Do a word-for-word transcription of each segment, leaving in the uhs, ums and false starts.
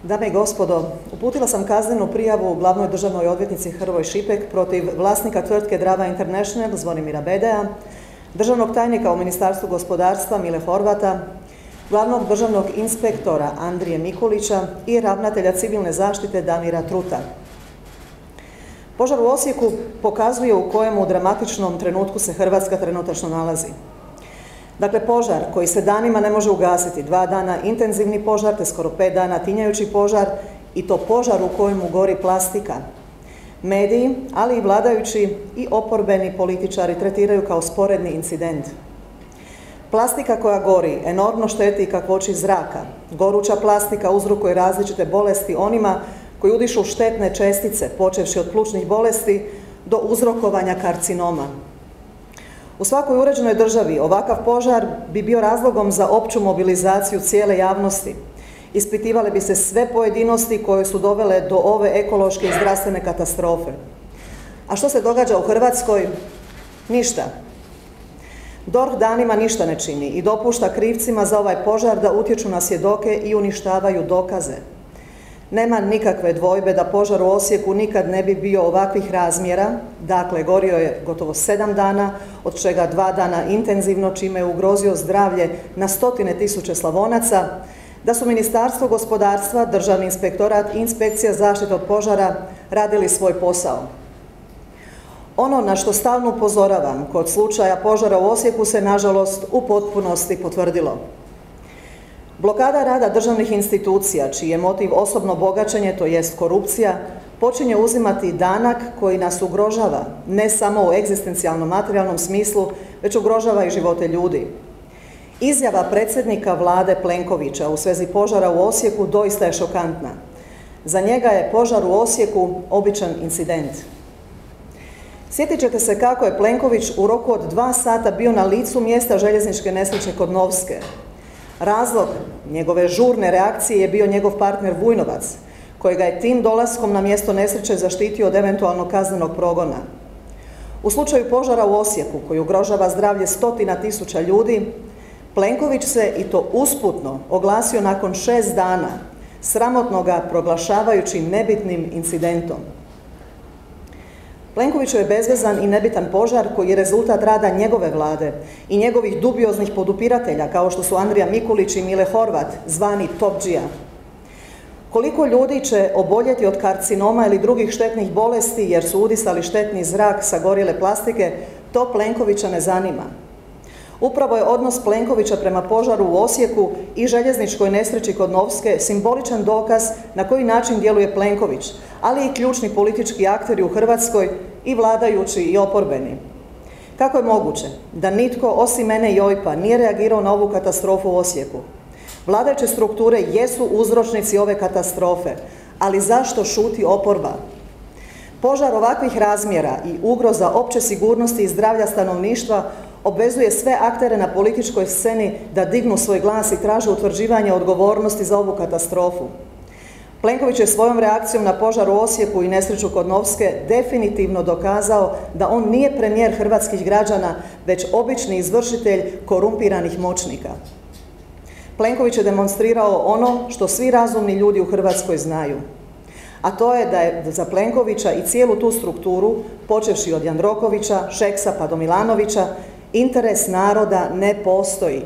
Dame i gospodo, uputila sam kaznenu prijavu glavnoj državnoj odvjetnici Hrvoj Šipek protiv vlasnika tvrtke Drava International Zvonimira Bedea, državnog tajnika u Ministarstvu gospodarstva Mile Horvata, glavnog državnog inspektora Andrije Mikulića i ravnatelja civilne zaštite Damira Truta. Požar u Osijeku pokazuje u kojemu dramatičnom trenutku se Hrvatska trenutačno nalazi. Dakle, požar koji se danima ne može ugasiti, dva dana intenzivni požar te skoro pet dana tinjajući požar i to požar u kojemu gori plastika. Mediji, ali i vladajući i oporbeni političari tretiraju kao sporedni incident. Plastika koja gori enormno šteti kakvoći zraka. Goruća plastika uzrokuje različite bolesti onima koji udišu štetne čestice, počevši od plućnih bolesti do uzrokovanja karcinoma. U svakoj uređenoj državi ovakav požar bi bio razlogom za opću mobilizaciju cijele javnosti. Ispitivale bi se sve pojedinosti koje su dovele do ove ekološke i zdravstvene katastrofe. A što se događa u Hrvatskoj? Ništa. D O R H danima ništa ne čini i dopušta krivcima za ovaj požar da utječu na svjedoke i uništavaju dokaze. Nema nikakve dvojbe da požar u Osijeku nikad ne bi bio ovakvih razmjera, dakle gorio je gotovo sedam dana, od čega dva dana intenzivno, čime je ugrozio zdravlje na stotine tisuće Slavonaca, da su Ministarstvo gospodarstva, Državni inspektorat i Inspekcija zaštite od požara radili svoj posao. Ono na što stalno upozoravam kod slučaja požara u Osijeku se nažalost u potpunosti potvrdilo. Blokada rada državnih institucija, čiji je motiv osobno bogaćenje, to jest korupcija, počinje uzimati danak koji nas ugrožava, ne samo u egzistencijalnom materijalnom smislu, već ugrožava i živote ljudi. Izjava predsjednika vlade Plenkovića u svezi požara u Osijeku doista je šokantna. Za njega je požar u Osijeku običan incident. Sjetit ćete se kako je Plenković u roku od dva sata bio na licu mjesta željezničke nesreće kod Novske. Razlog njegove žurne reakcije je bio njegov partner Vujnovac, kojega je tim dolaskom na mjesto nesreće zaštitio od eventualnog kaznenog progona. U slučaju požara u Osijeku, koji ugrožava zdravlje stotina tisuća ljudi, Plenković se, i to usputno, oglasio nakon šest dana, sramotno ga proglašavajući nebitnim incidentom. Plenkoviću je bezvezan i nebitan požar koji je rezultat rada njegove vlade i njegovih dubioznih podupiratelja kao što su Andrija Mikulić i Mile Horvat, zvani Topdžija. Koliko ljudi će oboljeti od karcinoma ili drugih štetnih bolesti jer su udisali štetni zrak sa gorjele plastike, to Plenkovića ne zanima. Upravo je odnos Plenkovića prema požaru u Osijeku i željezničkoj nesreći kod Novske simboličan dokaz na koji način djeluje Plenković, ali i ključni politički akteri u Hrvatskoj i vladajući i oporbeni. Kako je moguće da nitko osim mene i Ojpa nije reagirao na ovu katastrofu u Osijeku? Vladajuće strukture jesu uzročnici ove katastrofe, ali zašto šuti oporba? Požar ovakvih razmjera i ugroza opće sigurnosti i zdravlja stanovništva obvezuje sve aktere na političkoj sceni da dignu svoj glas i traže utvrđivanje odgovornosti za ovu katastrofu. Plenković je svojom reakcijom na požar u Osijeku i nesreću kod Novske definitivno dokazao da on nije premijer hrvatskih građana, već obični izvršitelj korumpiranih moćnika. Plenković je demonstrirao ono što svi razumni ljudi u Hrvatskoj znaju. A to je da je za Plenkovića i cijelu tu strukturu, počevši od Jandrokovića, Šeksa pa do Milanovića, interes naroda ne postoji.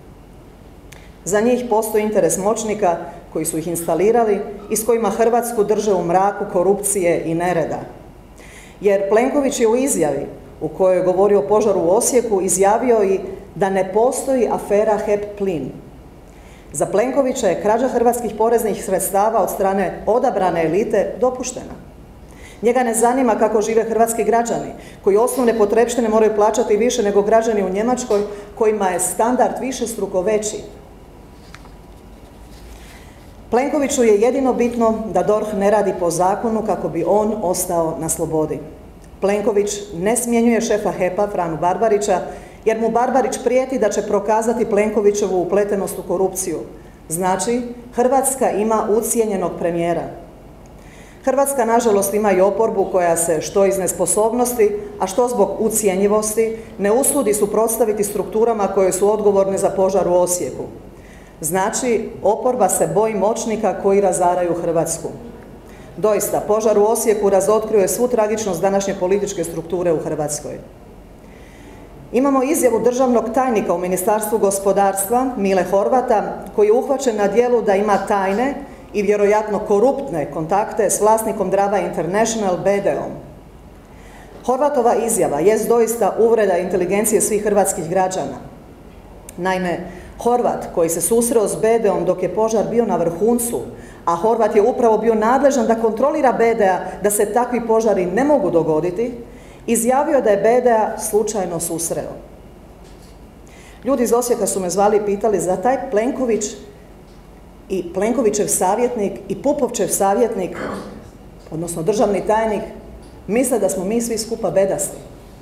Za njih postoji interes moćnika koji su ih instalirali i s kojima Hrvatsku drže u mraku korupcije i nereda. Jer Plenković je u izjavi u kojoj je govorio o požaru u Osijeku izjavio i da ne postoji afera H E P plin. Za Plenkovića je krađa hrvatskih poreznih sredstava od strane odabrane elite dopuštena. Njega ne zanima kako žive hrvatski građani, koji osnovne potrepštine moraju plaćati više nego građani u Njemačkoj, kojima je standard višestruko veći. Plenkoviću je jedino bitno da D O R H ne radi po zakonu kako bi on ostao na slobodi. Plenković ne smjenjuje šefa H E P-a Franu Barbarića, jer mu Barbarić prijeti da će prokazati Plenkovićevu upletenost u korupciju. Znači, Hrvatska ima ucijenjenog premijera. Hrvatska, nažalost, ima i oporbu koja se, što iz nesposobnosti, a što zbog ucjenjivosti, ne usudi suprotstaviti strukturama koje su odgovorne za požar u Osijeku. Znači, oporba se boji moćnika koji razaraju Hrvatsku. Doista, požar u Osijeku razotkrio je svu tragičnost današnje političke strukture u Hrvatskoj. Imamo izjavu državnog tajnika u Ministarstvu gospodarstva, Mile Horvata, koji je uhvaćen na djelu da ima tajne i vjerojatno koruptne kontakte s vlasnikom Drava International B D-om. Horvatova izjava jest doista uvreda inteligencije svih hrvatskih građana. Naime, Horvat koji se susreo s B D-om dok je požar bio na vrhuncu, a Horvat je upravo bio nadležan da kontrolira B D-a da se takvi požari ne mogu dogoditi, izjavio da je B D-a slučajno susreo. Ljudi iz Osijeka su me zvali i pitali za taj Plenković i Plenkovićev savjetnik i Pupovčev savjetnik, odnosno državni tajnik, misle da smo mi svi skupa bedasti.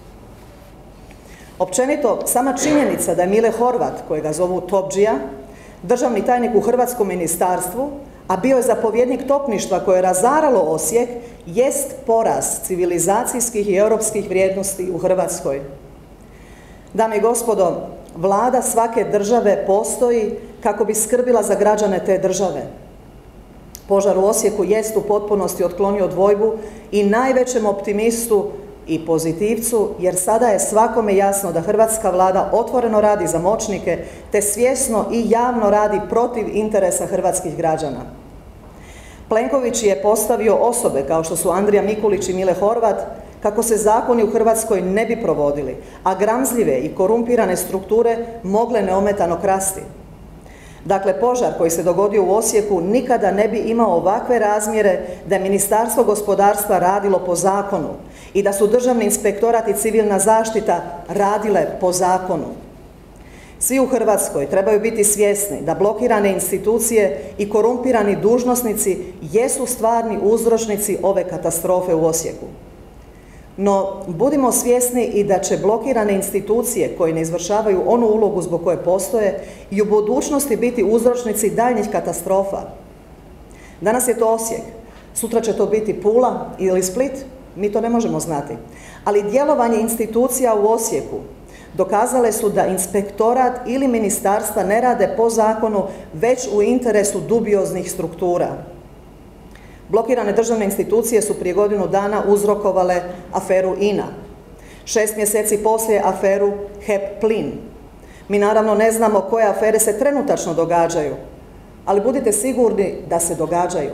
Općenito, sama činjenica da je Mile Horvat, kojega zovu Topdžija, državni tajnik u hrvatskom ministarstvu, a bio je zapovjednik topništva koje je razaralo Osijek, jest poraz civilizacijskih i europskih vrijednosti u Hrvatskoj. Dame i gospodo, vlada svake države postoji kako bi skrbila za građane te države. Požar u Osijeku jest u potpunosti otklonio dvojbu i najvećem optimistu i pozitivcu, jer sada je svakome jasno da hrvatska vlada otvoreno radi za moćnike, te svjesno i javno radi protiv interesa hrvatskih građana. Plenković je postavio osobe kao što su Andrija Mikulić i Mile Horvat kako se zakoni u Hrvatskoj ne bi provodili, a gramzljive i korumpirane strukture mogle neometano krasti. Dakle, požar koji se dogodio u Osijeku nikada ne bi imao ovakve razmjere da je Ministarstvo gospodarstva radilo po zakonu i da su Državni inspektorat i civilna zaštita radile po zakonu. Svi u Hrvatskoj trebaju biti svjesni da blokirane institucije i korumpirani dužnosnici jesu stvarni uzročnici ove katastrofe u Osijeku. No, budimo svjesni i da će blokirane institucije koje ne izvršavaju onu ulogu zbog koje postoje i u budućnosti biti uzročnici daljnjih katastrofa. Danas je to Osijek, sutra će to biti Pula ili Split, mi to ne možemo znati. Ali djelovanje institucija u Osijeku dokazale su da inspektorat ili ministarstva ne rade po zakonu, već u interesu dubioznih struktura. Blokirane državne institucije su prije godinu dana uzrokovale aferu I N A. Šest mjeseci poslije aferu H E P plin. Mi naravno ne znamo koje afere se trenutačno događaju, ali budite sigurni da se događaju.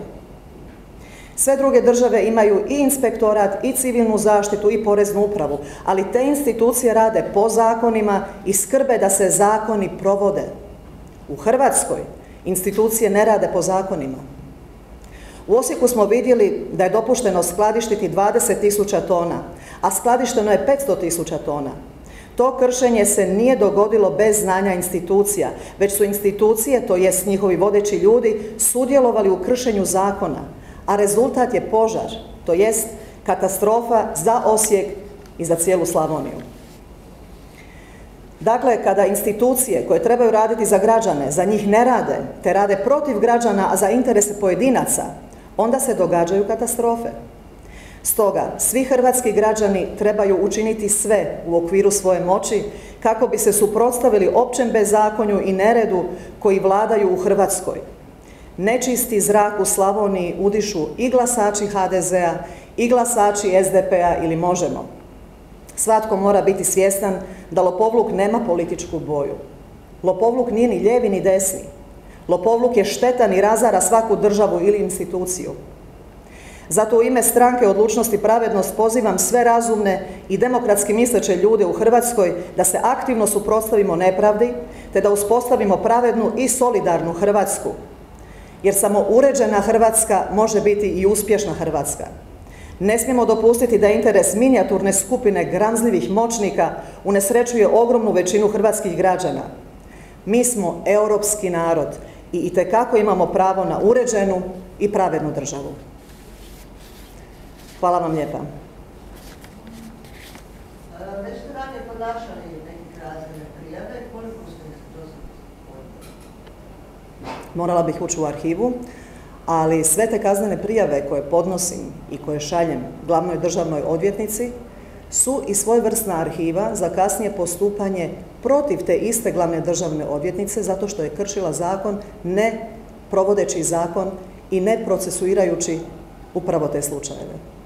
Sve druge države imaju i inspektorat, i civilnu zaštitu, i poreznu upravu, ali te institucije rade po zakonima i skrbe da se zakoni provode. U Hrvatskoj institucije ne rade po zakonima. U Osijeku smo vidjeli da je dopušteno skladištiti dvadeset tisuća tona, a skladišteno je petsto tisuća tona. To kršenje se nije dogodilo bez znanja institucija, već su institucije, to jest njihovi vodeći ljudi, sudjelovali u kršenju zakona, a rezultat je požar, to jest katastrofa za Osijek i za cijelu Slavoniju. Dakle, kada institucije koje trebaju raditi za građane, za njih ne rade, te rade protiv građana, a za interese pojedinaca, onda se događaju katastrofe. Stoga, svi hrvatski građani trebaju učiniti sve u okviru svoje moći kako bi se suprotstavili općem bezakonju i neredu koji vladaju u Hrvatskoj. Nečisti zrak u Slavoniji udišu i glasači H D Z-a i glasači S D P-a ili Možemo. Svatko mora biti svjestan da lopovluk nema političku boju. Lopovluk nije ni lijevi ni desni. Lopovluk je štetan i razara svaku državu ili instituciju. Zato u ime stranke Odlučnost i pravednost pozivam sve razumne i demokratski misleće ljude u Hrvatskoj da se aktivno suprotstavimo nepravdi, te da uspostavimo pravednu i solidarnu Hrvatsku. Jer samo uređena Hrvatska može biti i uspješna Hrvatska. Ne smijemo dopustiti da interes minijaturne skupine gramzljivih moćnika unesrećuje ogromnu većinu hrvatskih građana. Mi smo europski narod i itekako imamo pravo na uređenu i pravednu državu. Hvala vam lijepa. Već ste ranije podnašali neke kaznene prijave, koliko ste do sada podnijeli? Morala bih ući u arhivu, ali sve te kaznene prijave koje podnosim i koje šaljem glavnoj državnoj odvjetnici su i svojevrsna arhiva za kasnije postupanje protiv te iste glavne državne odvjetnice zato što je kršila zakon ne provodeći zakon i ne procesuirajući upravo te slučajeve.